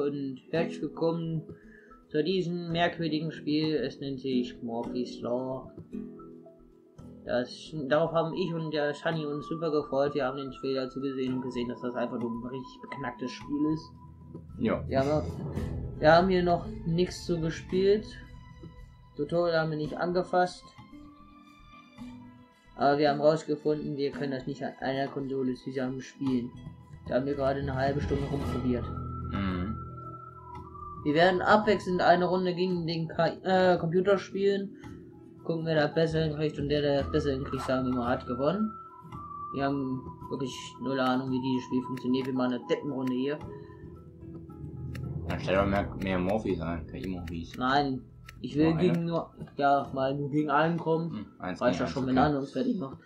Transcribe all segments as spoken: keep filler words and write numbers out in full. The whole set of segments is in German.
und herzlich willkommen zu diesem merkwürdigen Spiel. Es nennt sich Murphy's Law. Das, darauf haben ich und der Sunny uns super gefreut. Wir haben den Trailer dazu gesehen und gesehen, dass das einfach nur ein richtig beknacktes Spiel ist. Ja. Ja, aber wir haben hier noch nichts zu gespielt. Tutorial haben wir nicht angefasst. Aber wir haben rausgefunden, wir können das nicht an einer Konsole zusammen spielen. Da haben wir gerade eine halbe Stunde rumprobiert. Mhm. Wir werden abwechselnd eine Runde gegen den K I, äh, Computer spielen. Gucken, wer da besser hinkriegt, und der, der besser hinkriegt, sagen wir mal, hat gewonnen. Wir haben wirklich null Ahnung, wie dieses Spiel funktioniert. Wir machen eine Deppenrunde hier. Dann stell doch mehr, mehr Morphys ein, K I-Morphys. Nein, ich will Oh, gegen nur, ja, mal nur gegen einen kommen. Hm, eins Reicht gegen doch schon, eins, wenn okay. einer uns fertig macht.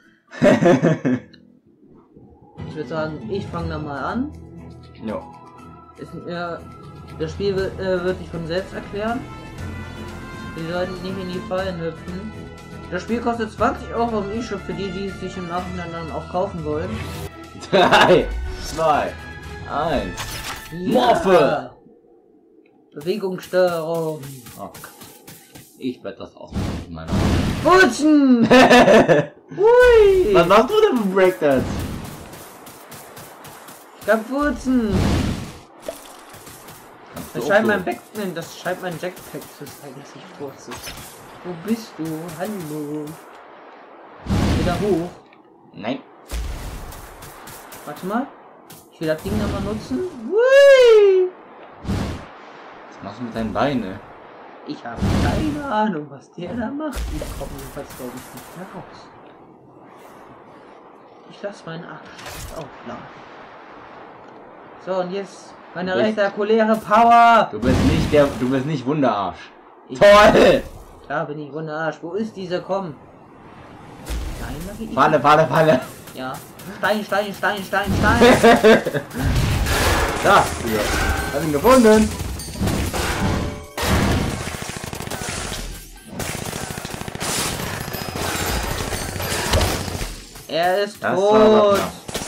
Ich würde sagen, ich fange da mal an. Ja. Ist, äh, das Spiel wird, äh, wird sich von selbst erklären. Wir sollten nicht in die Fallen hüpfen. Das Spiel kostet zwanzig Euro im eShop für die, die es sich im Nachhinein dann auch kaufen wollen. drei, zwei, eins. Ja. Morphe! Bewegungssteuerung. Oh, ich werde das ausmachen mit meiner Putzen! Hui! Was machst du denn für Breakdance? Ich kann putzen! Kannst du Das auch scheint so. mein Backman, das scheint mein Jackpack zu sein, dass ich putze. Wo bist du? Hallo? Wieder hoch. Nein. Warte mal. Ich will das Ding nochmal nutzen. Hui! Was machst du mit deinen Beinen? Ich habe keine Ahnung, was der da macht. Ich komme jedenfalls, glaube ich, nicht mehr raus. Ich lasse meinen Arsch aufladen. So, und jetzt meine Du bist- rektakuläre Power. Du bist nicht der, du bist nicht Wunderarsch. Ich- Toll! Da bin ich wunderarsch. Wo ist dieser? Komm. Nein, da geht ich. Falle, Falle, Falle. Ja. Stein, Stein, Stein, Stein, Stein. Da, hier. Hab ihn gefunden. Er ist Das war aber tot. knapp.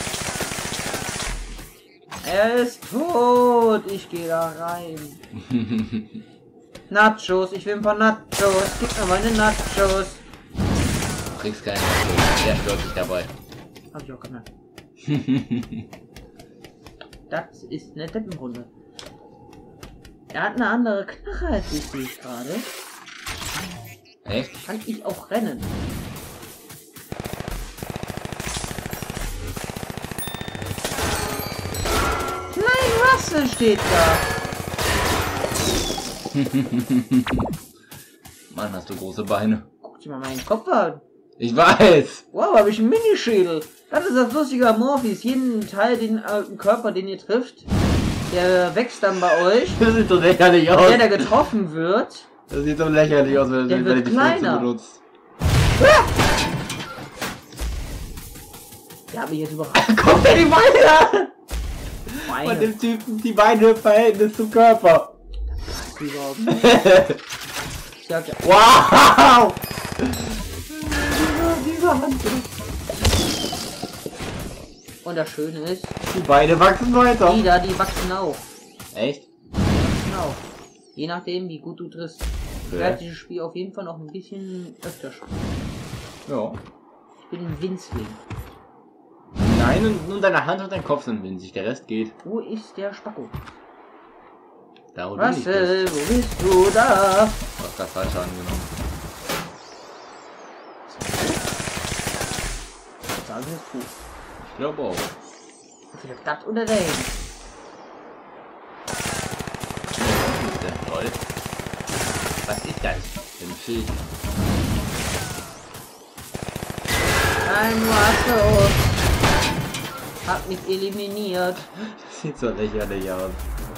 Er ist tot. Ich gehe da rein. Nachos. Ich will ein paar Nachos. Gib mir meine Nachos. Du kriegst keine Nachricht. Der stört sich dabei. Hab ich auch gemerkt. Das ist eine Deppenrunde. Er hat eine andere Knarre als ich, sehe ich gerade. Echt? Kann ich auch rennen? Nein, Russell steht da. Mann, hast du große Beine. Guck dir mal meinen Kopf an. Ich weiß. Wow, habe ich einen Minischädel. Das ist das Lustige am Morphys. Jeden Teil, den äh, Körper, den ihr trifft, der wächst dann bei euch. Das sieht so lächerlich aus. Der, der getroffen wird, Das sieht so lächerlich aus, wenn, Der wenn wird ihr die kleiner. Fürze benutzt. ja, aber jetzt überrascht. Guck dir die Beine an! Von Meine, dem Typen, die Beine im Verhältnis zum Körper. das ist überhaupt nicht. Ich sag ja, Wow! diese Hand. Und das Schöne ist, Die Beine wachsen weiter. die da, die wachsen auch. Echt? Die wachsen auch. Je nachdem, wie gut du triffst. Ich Okay. werde dieses Spiel auf jeden Fall noch ein bisschen öfter spielen. Ja. Ich bin ein Winzling. Nein, und nur deine Hand und dein Kopf sind winzig, der Rest geht. Wo ist der Spacko? Da wo du nicht bist. Russell, wo bist du da? Du hast das falsche angenommen. Sagen wir es gut. Ich glaube auch. Entweder das oder der. Was ist denn toll? Was ist das? Ein Schild. Nein, Russell. Hat mich eliminiert. Das sieht so lächerlich aus.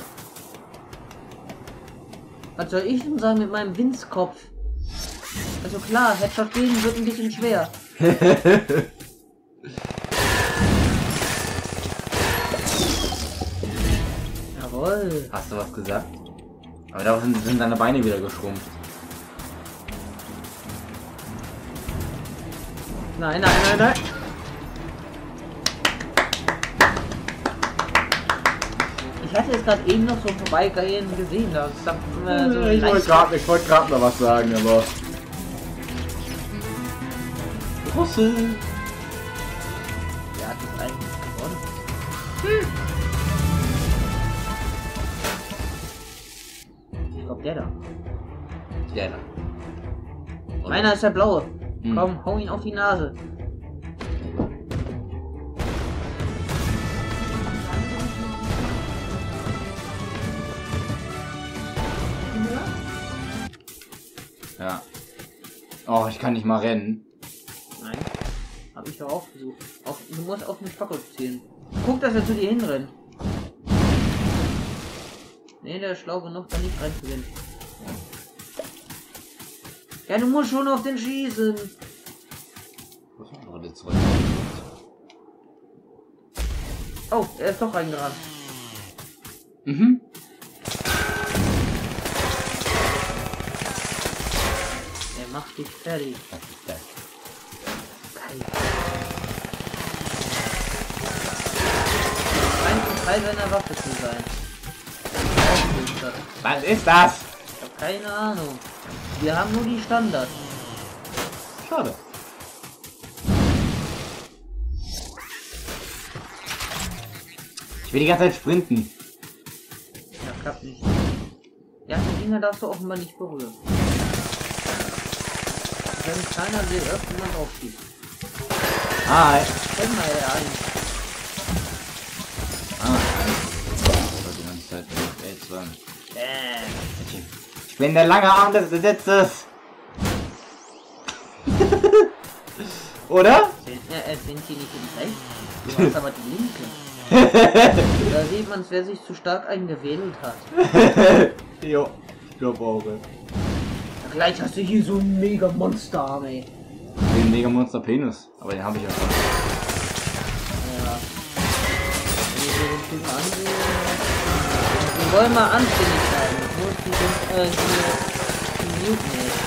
Was soll ich denn sagen mit meinem Winzkopf? Also klar, Headshot gehen wird ein bisschen schwer. Jawohl. Hast du was gesagt? Aber da sind, sind deine Beine wieder geschrumpft. Nein, nein, nein, nein. Ich hatte es gerade eben noch so vorbeigehen gesehen, da ist äh, so ich wollte gerade wollt gerade noch was sagen, aber... Russe! Wer hat das eigentlich gewonnen? Hm. Ich glaube der da. Der da. Und Meiner ist der blaue. Hm. Komm, hau ihn auf die Nase. Ja. Oh, ich kann nicht mal rennen. Nein. Hab ich doch aufgesucht. Auf, du musst auf den Spacko zielen. Guck, dass er zu dir hinrennt. Nee, der ist schlau genug, da nicht reinzugehen. Ja, du musst schon auf den schießen. Was war gerade zurück? Oh, er ist doch reingerannt. Mhm. Er macht dich fertig. Was ist das? Geil. Scheint ein Teil seiner Waffe zu sein. Was ist das? Ich hab keine Ahnung. Wir haben nur die Standards. Schade. Ich will die ganze Zeit sprinten. Ja, klappt nicht. Ja, die Dinger darfst du offenbar nicht berühren. Wenn keiner will, irgendwann aufschießt. Hi. Kenn mal er ein. Ah, ich die ganze Zeit mit L zwei. Äh. Ich bin der lange Arm des Besitzes. Oder? Sind, ja, äh, sind die nicht im Recht? Du hast aber die linke. Da sieht man, wer sich zu stark eingewählt hat. Jo, ich glaube auch. Ey. Gleich hast du hier so einen mega Monsterarm, ey. Den Mega Monster Penis, aber den habe ich ja schon. Ja. Wenn ich mir den Typen ansehe. Wir wollen mal anständig sein. Wo ist die denn, äh, die, die Mute nicht?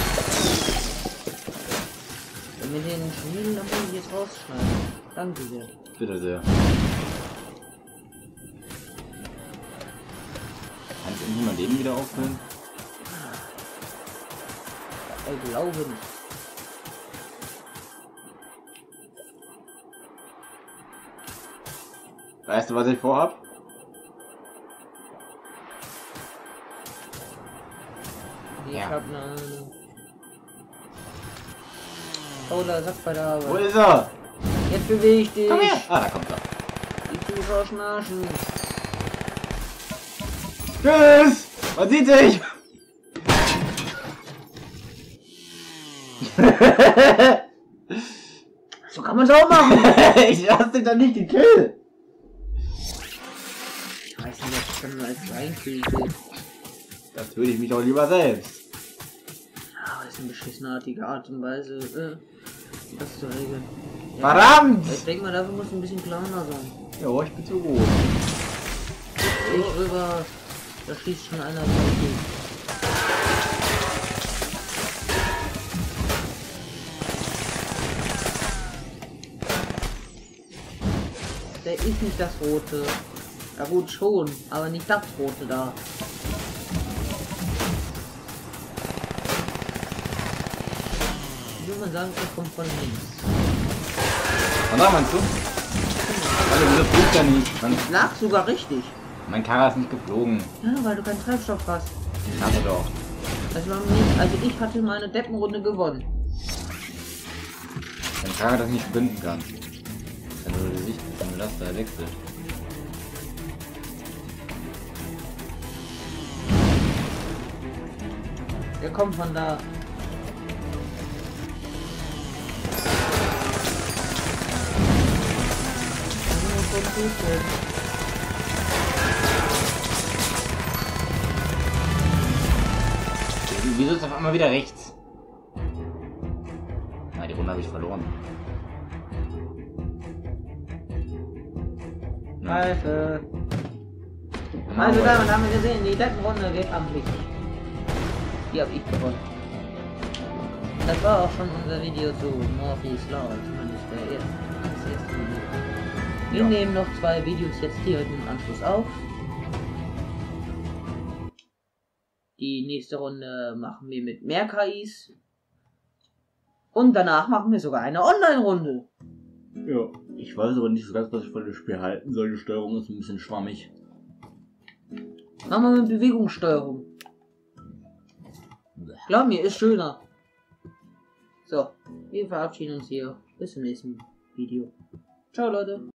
Wenn wir den Schmieden, dann muss ich jetzt rausschneiden. Danke sehr. Bitte sehr. Kann ich endlich mein Leben wieder auffüllen? Ich glaube nicht. Weißt du, was ich vorhab? Ich Ja. hab ne Ahnung. Oh, da sagt bei der Wo Arbeit. ist er? Jetzt bewege ich dich. Komm her! Ah, da kommt er. Die Zuschauer schnarchen. Tschüss! Man sieht sich! So kann man es auch machen. Ich lass dich doch nicht gekillt! Ich weiß nicht, ob ich dann als reinkriege. Das würde ich mich auch lieber selbst. Ja, das ist eine beschissenartige Art und Weise, äh, das zu regeln. Ja, Verdammt! ich denke mal, dafür muss ein bisschen kleiner sein. Ja, ich bin zu groß. Ich rüber, da schießt schon einer durch. Der ist nicht das Rote. Ja gut, schon, aber nicht das Rote da. Ich würde mal sagen, er kommt von links. Von da meinst du? Also, das fliegt ja nicht. Man, Lag sogar richtig. mein Karre ist nicht geflogen. Ja, weil du keinen Treibstoff hast. Hatte doch. Das war nicht, also ich hatte meine Deppenrunde gewonnen. Mein Karre das nicht sprinten kann. Wenn du das, Licht, wenn du das da wechselt. Der kommt von da. Wieso ist auf einmal wieder rechts? Na, die Runde habe ich verloren. Hilfe! Also damit haben wir gesehen, die Deppenrunde geht am Blick. Die habe ich gewonnen. Das war auch schon unser Video zu Morphe's Law, zumindest der erste, das erste Video. Wir Ja. nehmen noch zwei Videos jetzt hier im Anschluss auf. Die nächste Runde machen wir mit mehr K Is. Und danach machen wir sogar eine Online-Runde. Ja, ich weiß aber nicht so ganz, was ich von dem Spiel halten soll. Die Steuerung ist ein bisschen schwammig. Machen wir mit Bewegungssteuerung. Glaub mir, ist schöner. So, wir verabschieden uns hier. Bis zum nächsten Video. Ciao, Leute.